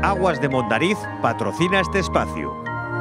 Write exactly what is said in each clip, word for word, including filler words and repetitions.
Aguas de Mondariz patrocina este espacio.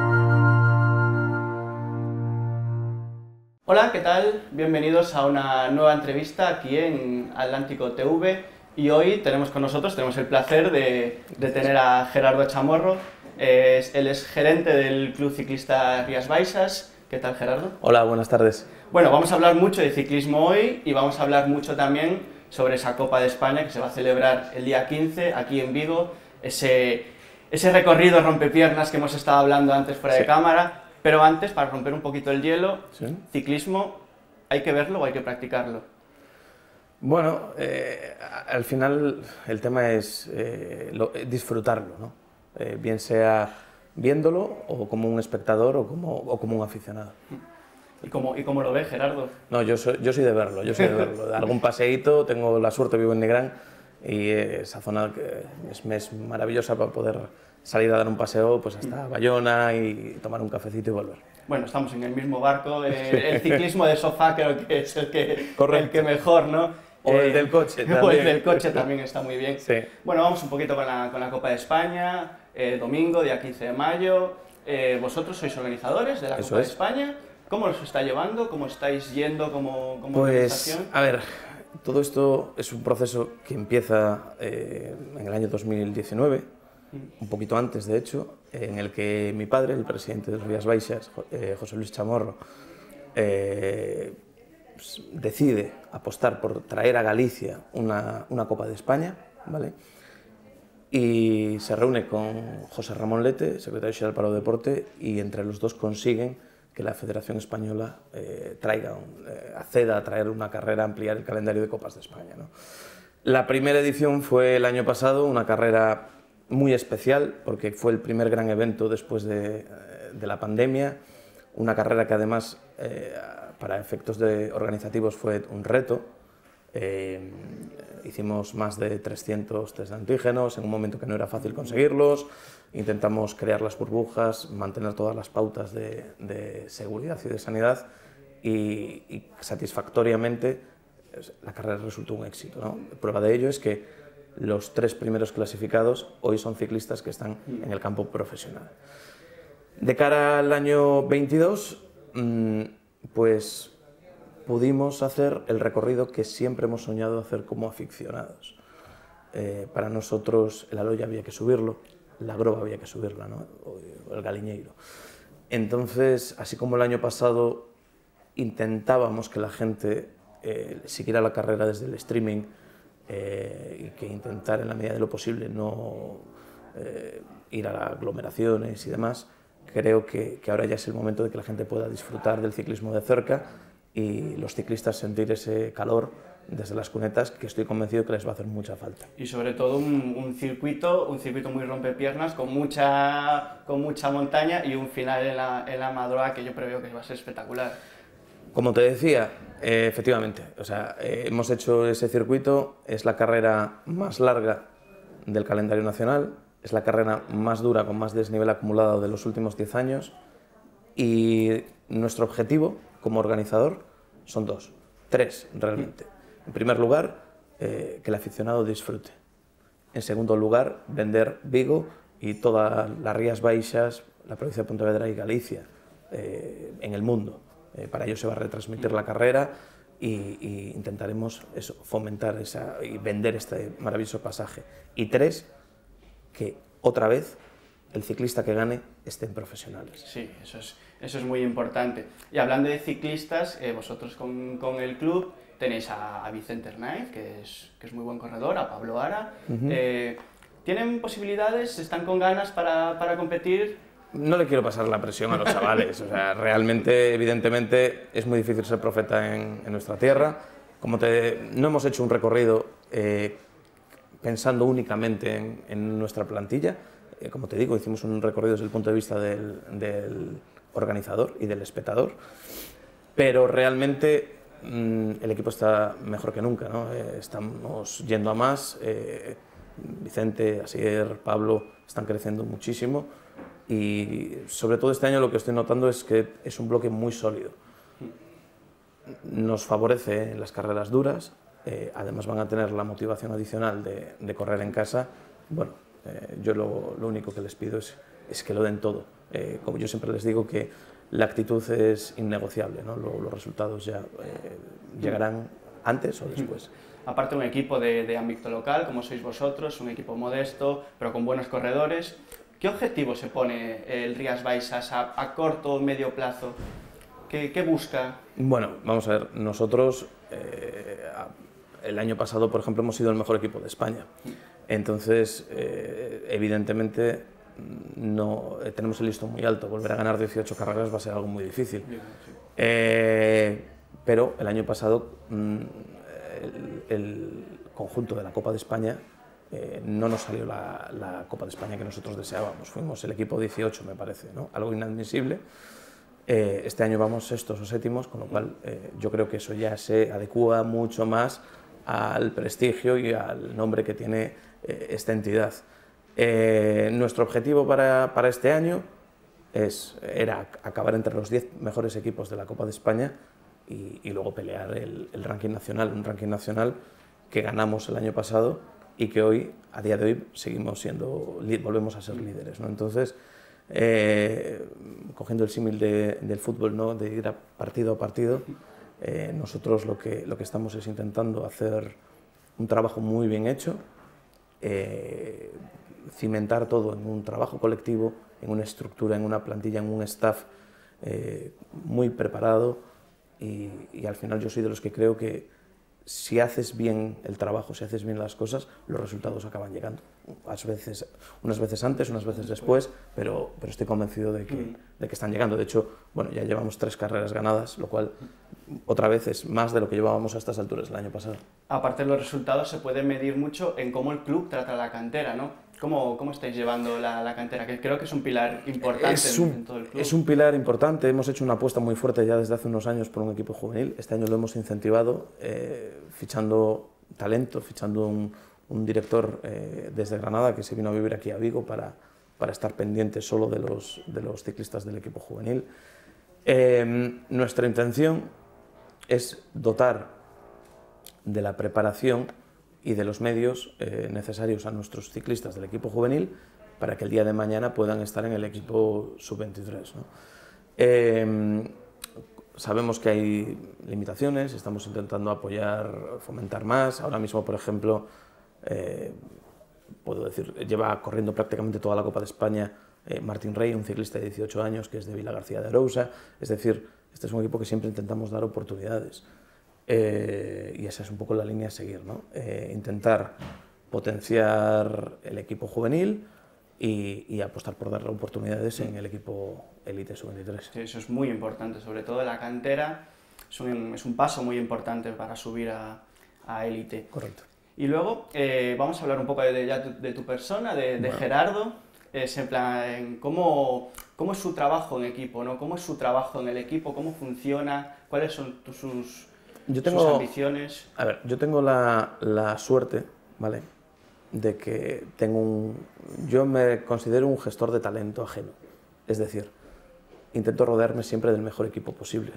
Hola, ¿qué tal? Bienvenidos a una nueva entrevista aquí en Atlántico T V y hoy tenemos con nosotros, tenemos el placer de, de tener a Gerardo Chamorro. Es, él es gerente del Club Ciclista Rías Baixas. ¿Qué tal, Gerardo? Hola, buenas tardes. Bueno, vamos a hablar mucho de ciclismo hoy y vamos a hablar mucho también sobre esa Copa de España que se va a celebrar el día quince aquí en Vigo, ese, ese recorrido rompepiernas que hemos estado hablando antes fuera sí. de cámara, pero antes, para romper un poquito el hielo, ¿Sí? ciclismo, ¿hay que verlo o hay que practicarlo? Bueno, eh, al final el tema es eh, lo, disfrutarlo, ¿no? Eh, bien sea viéndolo o como un espectador o como, o como un aficionado. ¿Y cómo, ¿Y cómo lo ves, Gerardo? No, yo soy, yo soy de verlo, yo soy de verlo. De algún paseíto, tengo la suerte, vivo en Nigrán y esa zona que es, es maravillosa para poder salir a dar un paseo pues hasta Bayona y tomar un cafecito y volver. Bueno, estamos en el mismo barco, eh, el ciclismo de sofá creo que es el que, el que mejor, ¿no? O el del coche también. O el del coche también está muy bien. Sí. Bueno, vamos un poquito con la, con la Copa de España, eh, domingo, día quince de mayo. Eh, vosotros sois organizadores de la Eso Copa es. de España. ¿Cómo os está llevando? ¿Cómo estáis yendo como, como Pues, organización? a ver, todo esto es un proceso que empieza eh, en el año dos mil diecinueve, un poquito antes de hecho, en el que mi padre, el presidente de Rías Baixas, eh, José Luis Chamorro, eh, pues, decide apostar por traer a Galicia una, una Copa de España, ¿vale? Y se reúne con José Ramón Lete, secretario xeral para o Deporte, y entre los dos consiguen que la Federación Española eh, traiga, un, eh, acceda a traer una carrera, ampliar el calendario de Copas de España, ¿no? La primera edición fue el año pasado, una carrera muy especial, porque fue el primer gran evento después de, de la pandemia, una carrera que además, eh, para efectos de organizativos, fue un reto. Eh, hicimos más de trescientos test de antígenos en un momento que no era fácil conseguirlos, intentamos crear las burbujas, mantener todas las pautas de, de seguridad y de sanidad y, y satisfactoriamente la carrera resultó un éxito, ¿no? Prueba de ello es que los tres primeros clasificados hoy son ciclistas que están en el campo profesional. De cara al año veintidós, pues pudimos hacer el recorrido que siempre hemos soñado hacer como aficionados. Eh, para nosotros el Aloia había que subirlo, la Grova había que subirla, ¿no? O el Galiñeiro. Entonces, así como el año pasado intentábamos que la gente eh, siguiera la carrera desde el streaming eh, y que intentar en la medida de lo posible no eh, ir a aglomeraciones y demás, creo que, que ahora ya es el momento de que la gente pueda disfrutar del ciclismo de cerca y los ciclistas sentir ese calor desde las cunetas, que estoy convencido que les va a hacer mucha falta. Y sobre todo un, un circuito, un circuito muy rompepiernas, con mucha, con mucha montaña y un final en la, en la Madroa que yo preveo que va a ser espectacular. Como te decía, eh, efectivamente, o sea, eh, hemos hecho ese circuito, es la carrera más larga del calendario nacional, es la carrera más dura con más desnivel acumulado de los últimos diez años y nuestro objetivo como organizador son dos, tres realmente. En primer lugar, eh, que el aficionado disfrute. En segundo lugar, vender Vigo y todas las Rías Baixas, la provincia de Pontevedra y Galicia eh, en el mundo. Eh, para ello se va a retransmitir la carrera y, y intentaremos eso, fomentar esa, y vender este maravilloso pasaje. Y tres, que otra vez el ciclista que gane estén profesionales. Sí, eso es, eso es muy importante. Y hablando de ciclistas, eh, vosotros con, con el club tenéis a, a Vicente Hernández, que es, que es muy buen corredor, a Pablo Ara. Uh-huh. eh, ¿Tienen posibilidades? ¿Están con ganas para, para competir? No le quiero pasar la presión a los chavales. O sea, realmente, evidentemente, es muy difícil ser profeta en, en nuestra tierra. Como te, no hemos hecho un recorrido eh, pensando únicamente en, en nuestra plantilla. Eh, como te digo, hicimos un recorrido desde el punto de vista del, del organizador y del espectador. Pero realmente mmm, el equipo está mejor que nunca, ¿no? Eh, estamos yendo a más. Eh, Vicente, Asier, Pablo están creciendo muchísimo. Y sobre todo este año lo que estoy notando es que es un bloque muy sólido. Nos favorece en las carreras duras, eh, además van a tener la motivación adicional de, de correr en casa. Bueno, Eh, yo lo, lo único que les pido es, es que lo den todo. Eh, como yo siempre les digo, que la actitud es innegociable, ¿no? Lo, los resultados ya eh, llegarán antes o después. Aparte, un equipo de, de ámbito local, como sois vosotros, un equipo modesto, pero con buenos corredores. ¿Qué objetivo se pone el Rías Baixas a, a corto o medio plazo? ¿Qué, qué busca? Bueno, vamos a ver, nosotros eh, el año pasado, por ejemplo, hemos sido el mejor equipo de España. Entonces, eh, evidentemente, no, eh, tenemos el listón muy alto. Volver a ganar dieciocho carreras va a ser algo muy difícil. Eh, pero el año pasado, mm, el, el conjunto de la Copa de España eh, no nos salió la, la Copa de España que nosotros deseábamos. Fuimos el equipo dieciocho, me parece, ¿no? Algo inadmisible. Eh, este año vamos sextos o séptimos, con lo cual eh, yo creo que eso ya se adecúa mucho más al prestigio y al nombre que tiene eh, esta entidad. Eh, nuestro objetivo para, para este año es, era acabar entre los diez mejores equipos de la Copa de España y, y luego pelear el, el ranking nacional, un ranking nacional que ganamos el año pasado y que hoy, a día de hoy, seguimos siendo, volvemos a ser líderes, ¿no? Entonces, eh, cogiendo el símil de, del fútbol, ¿no? De ir a partido a partido, eh, nosotros lo que, lo que estamos es intentando hacer un trabajo muy bien hecho, eh, cimentar todo en un trabajo colectivo, en una estructura, en una plantilla, en un staff eh, muy preparado y, y al final yo soy de los que creo que si haces bien el trabajo, si haces bien las cosas, los resultados acaban llegando. A veces, unas veces antes, unas veces después, pero, pero estoy convencido de que, de que están llegando. De hecho, bueno, ya llevamos tres carreras ganadas, lo cual otra vez es más de lo que llevábamos a estas alturas el año pasado. Aparte de los resultados, se puede medir mucho en cómo el club trata la cantera, ¿no? ¿Cómo, cómo estáis llevando la, la cantera? Que creo que es un pilar importante es un, en, en todo el club. Es un pilar importante. Hemos hecho una apuesta muy fuerte ya desde hace unos años por un equipo juvenil. Este año lo hemos incentivado eh, fichando talento, fichando un, un director eh, desde Granada que se vino a vivir aquí a Vigo para, para estar pendiente solo de los, de los ciclistas del equipo juvenil. Eh, nuestra intención es dotar de la preparación y de los medios eh, necesarios a nuestros ciclistas del equipo juvenil para que el día de mañana puedan estar en el equipo sub veintitrés, ¿no? Eh, sabemos que hay limitaciones, estamos intentando apoyar, fomentar más. Ahora mismo, por ejemplo, eh, puedo decir, lleva corriendo prácticamente toda la Copa de España eh, Martín Rey, un ciclista de dieciocho años que es de Vilagarcía de Arousa. Es decir, este es un equipo que siempre intentamos dar oportunidades. Eh, y esa es un poco la línea a seguir, ¿no? Eh, intentar potenciar el equipo juvenil y, y apostar por darle oportunidades en el equipo élite sub veintitrés. Sí, eso es muy importante, sobre todo la cantera es un, es un paso muy importante para subir a, a élite. Correcto. Y luego eh, vamos a hablar un poco de, de, de tu persona, de, de bueno. Gerardo, es en plan, ¿cómo, cómo es su trabajo en equipo, ¿no? ¿Cómo es su trabajo en el equipo? ¿Cómo funciona? ¿Cuáles son tus, sus... Yo tengo, sus ambiciones? A ver, yo tengo la, la suerte, ¿vale?, de que tengo un... Yo me considero un gestor de talento ajeno. Es decir, intento rodearme siempre del mejor equipo posible.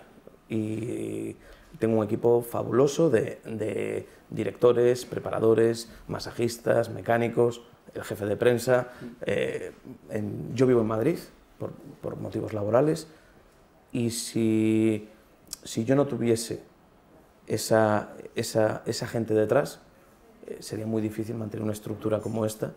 Y tengo un equipo fabuloso de, de directores, preparadores, masajistas, mecánicos, el jefe de prensa. Eh, en, yo vivo en Madrid por, por motivos laborales y si, si yo no tuviese esa, esa, esa gente detrás, eh, sería muy difícil mantener una estructura como esta,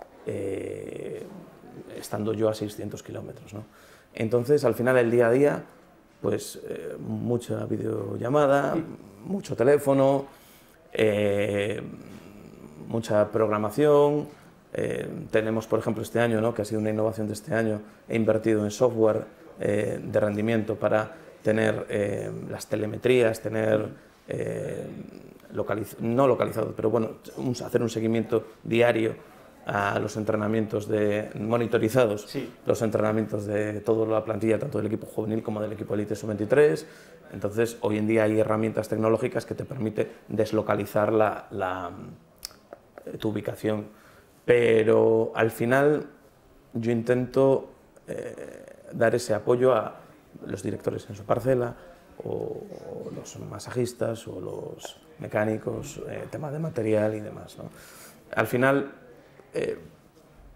eh, estando yo a seiscientos kilómetros, ¿no? Entonces, al final, el día a día, pues eh, mucha videollamada, sí. mucho teléfono, eh, mucha programación. Eh, tenemos, por ejemplo, este año, ¿no?, que ha sido una innovación de este año, he invertido en software eh, de rendimiento para tener eh, las telemetrías, tener... Eh, localiz no localizado, pero bueno, un, hacer un seguimiento diario a los entrenamientos de, monitorizados, sí. los entrenamientos de toda la plantilla, tanto del equipo juvenil como del equipo élite sub veintitrés. Entonces, hoy en día hay herramientas tecnológicas que te permiten deslocalizar la, la, tu ubicación. Pero al final yo intento eh, dar ese apoyo a los directores en su parcela, o los masajistas o los mecánicos, eh, tema de material y demás, ¿no? Al final, eh,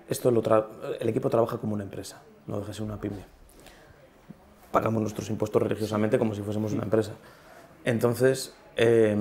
esto lo tra el equipo trabaja como una empresa, no deja de ser una pyme. Pagamos nuestros impuestos religiosamente como si fuésemos una empresa. Entonces, eh,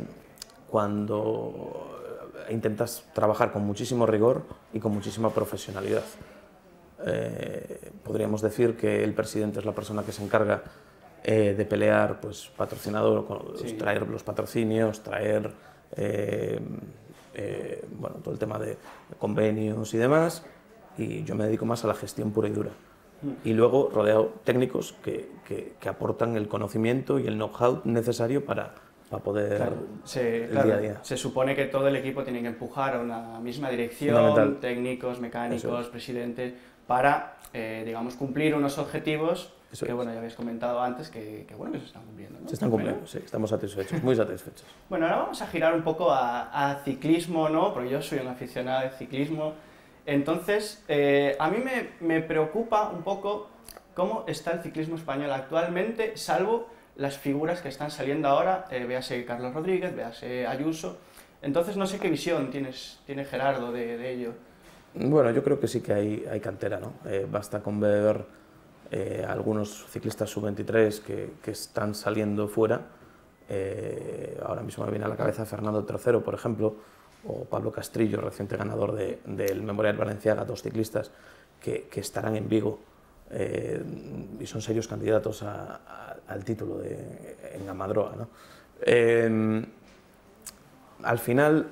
cuando intentas trabajar con muchísimo rigor y con muchísima profesionalidad, eh, podríamos decir que el presidente es la persona que se encarga eh, de pelear pues, patrocinador, sí. traer los patrocinios, traer eh, eh, bueno, todo el tema de convenios y demás, y yo me dedico más a la gestión pura y dura. Y luego rodeado técnicos que, que, que aportan el conocimiento y el know-how necesario para, para poder claro, se, el claro, día a día. Se supone que todo el equipo tiene que empujar a una misma dirección, técnicos, mecánicos, es. presidentes, para, eh, digamos, cumplir unos objetivos Eso que, es. bueno, ya habéis comentado antes, que, que bueno, que se están cumpliendo, ¿no? Se están cumpliendo, bueno. sí, estamos satisfechos, muy satisfechos. Bueno, ahora vamos a girar un poco a, a ciclismo, ¿no? Porque yo soy un aficionado de ciclismo. Entonces, eh, a mí me, me preocupa un poco cómo está el ciclismo español actualmente, salvo las figuras que están saliendo ahora, eh, véase Carlos Rodríguez, véase Ayuso. Entonces, no sé qué visión tienes, tiene Gerardo de, de ello. Bueno, yo creo que sí que hay, hay cantera, ¿no? Eh, basta con ver eh, algunos ciclistas sub veintitrés que, que están saliendo fuera. Eh, ahora mismo me viene a la cabeza Fernando Tercero, por ejemplo, o Pablo Castrillo, reciente ganador de, del Memorial Balenciaga, dos ciclistas que, que estarán en Vigo eh, y son serios candidatos a, a, al título de, en Amadroa, ¿no? Eh, al final,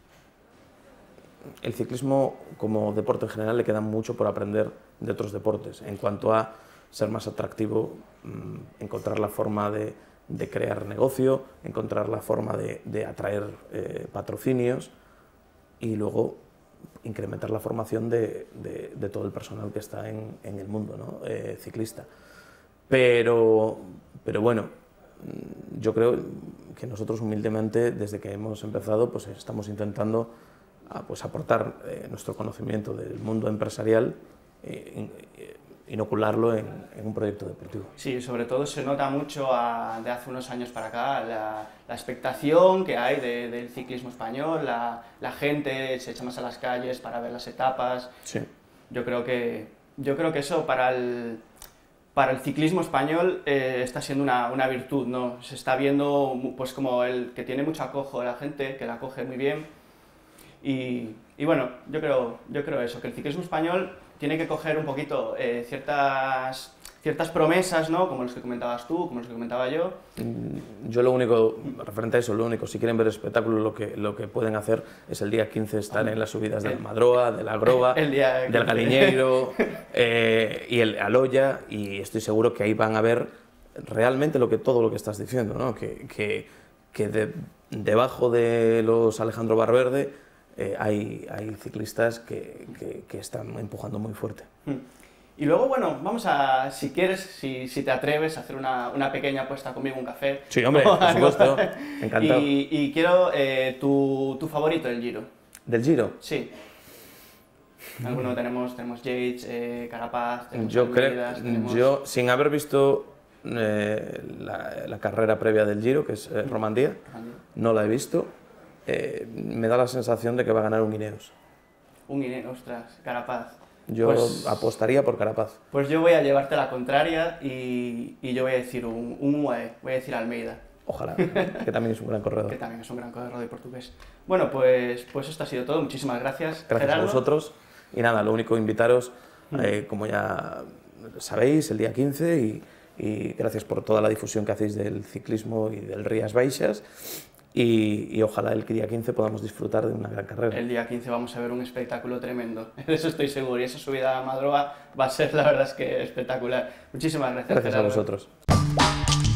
el ciclismo como deporte en general le queda mucho por aprender de otros deportes en cuanto a ser más atractivo, encontrar la forma de, de crear negocio, encontrar la forma de, de atraer eh, patrocinios y luego incrementar la formación de, de, de todo el personal que está en, en el mundo, ¿no? eh, ciclista. Pero, pero bueno, yo creo que nosotros humildemente, desde que hemos empezado, pues estamos intentando a, pues, aportar eh, nuestro conocimiento del mundo empresarial, eh, inocularlo en, en un proyecto deportivo. Sí, sobre todo se nota mucho a, de hace unos años para acá la, la expectación que hay de, del ciclismo español, la, la gente se echa más a las calles para ver las etapas. Sí. Yo creo que, yo creo que eso para el, para el ciclismo español eh, está siendo una, una virtud, ¿no? Se está viendo pues, como el que tiene mucho acojo de la gente, que la acoge muy bien. Y, y bueno, yo creo, yo creo eso, que el ciclismo español tiene que coger un poquito eh, ciertas, ciertas promesas, ¿no? Como los que comentabas tú, como los que comentaba yo. Yo lo único, referente a eso, lo único, si quieren ver espectáculo, lo que, lo que pueden hacer es el día quince estar en las subidas del Madroa, del Agroa, el día del Galiñeiro eh, y el Aloya, y estoy seguro que ahí van a ver realmente lo que, todo lo que estás diciendo, ¿no? Que, que, que de, debajo de los Alejandro Valverde Eh, hay, hay ciclistas que, que, que están empujando muy fuerte. Y luego, bueno, vamos a, si quieres, si, si te atreves a hacer una, una pequeña apuesta conmigo, un café. Sí, hombre, por supuesto, encantado. Y, y quiero eh, tu, tu favorito del Giro. ¿Del Giro? Sí. Alguno tenemos, tenemos Yates, eh, Carapaz, tenemos yo Almeidas, creo, tenemos... yo, sin haber visto eh, la, la carrera previa del Giro, que es eh, Romandía, no la he visto. Eh, me da la sensación de que va a ganar un Ineos. Un Ineos, ostras, Carapaz. Yo pues, apostaría por Carapaz. Pues yo voy a llevarte la contraria y, y yo voy a decir un, un U A E, voy a decir Almeida. Ojalá, que también es un gran corredor. Que también es un gran corredor de portugués. Bueno, pues, pues esto ha sido todo. Muchísimas gracias, Gracias Gerardo. a vosotros. Y nada, lo único, invitaros, eh, como ya sabéis, el día quince, y, y gracias por toda la difusión que hacéis del ciclismo y del Rías Baixas. Y, y ojalá el día quince podamos disfrutar de una gran carrera. El día quince vamos a ver un espectáculo tremendo, de eso estoy seguro, y esa subida a Madroa va a ser, la verdad es que espectacular. Muchísimas gracias, Gracias Gerardo. a vosotros.